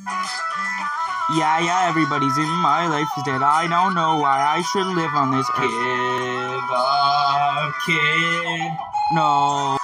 Yeah, everybody's in my life is dead. I don't know why I should live on this earth. Give up, kid. No.